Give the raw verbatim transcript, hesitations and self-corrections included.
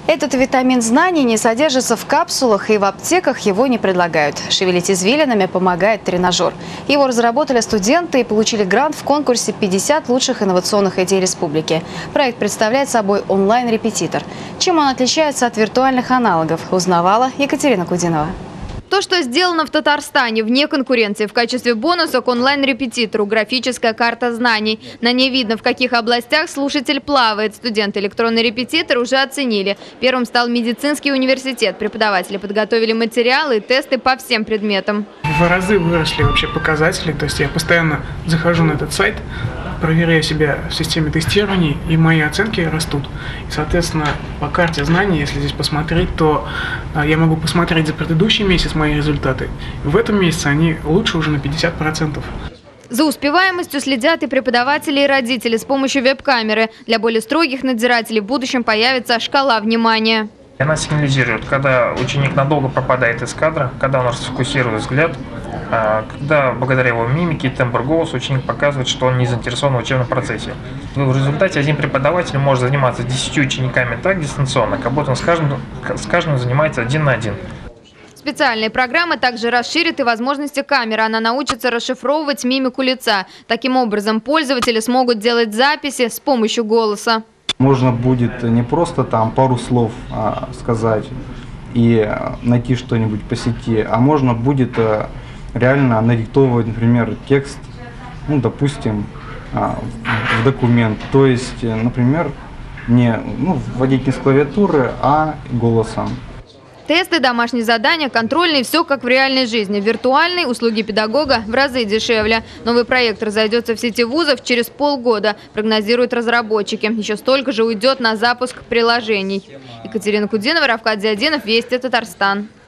Этот витамин знаний не содержится в капсулах, и в аптеках его не предлагают. Шевелить извилинами помогает тренажер. Его разработали студенты и получили грант в конкурсе пятьдесят лучших инновационных идей республики. Проект представляет собой онлайн-репетитор. Чем он отличается от виртуальных аналогов, узнавала Екатерина Кудинова. То, что сделано в Татарстане вне конкуренции, в качестве бонуса к онлайн-репетитору графическая карта знаний. На ней видно, в каких областях слушатель плавает. Студенты электронный репетитор уже оценили. Первым стал медицинский университет. Преподаватели подготовили материалы и тесты по всем предметам. В разы выросли вообще показатели. То есть я постоянно захожу на этот сайт, проверяю себя в системе тестирования, и мои оценки растут. И, соответственно, по карте знаний, если здесь посмотреть, то я могу посмотреть за предыдущий месяц мои результаты. В этом месяце они лучше уже на пятьдесят процентов. За успеваемостью следят и преподаватели, и родители с помощью веб-камеры. Для более строгих надзирателей в будущем появится шкала внимания. Она сигнализирует, когда ученик надолго пропадает из кадра, когда он расфокусирует взгляд, когда благодаря его мимике и тембру голоса ученик показывает, что он не заинтересован в учебном процессе. В результате один преподаватель может заниматься десятью учениками так дистанционно, как будто он с каждым, с каждым занимается один на один. Специальные программы также расширят и возможности камеры. Она научится расшифровывать мимику лица. Таким образом, пользователи смогут делать записи с помощью голоса. Можно будет не просто там пару слов а, сказать и найти что-нибудь по сети, а можно будет а, реально надиктовывать, например, текст, ну, допустим, а, в документ. То есть, например, не ну, вводить не с клавиатуры, а голосом. Тесты, домашние задания, контрольные – все как в реальной жизни. Виртуальные услуги педагога в разы дешевле. Новый проект разойдется в сети вузов через полгода, прогнозируют разработчики. Еще столько же уйдет на запуск приложений. Екатерина Кудинова, Равкат Зиадинов, Вести, Татарстан.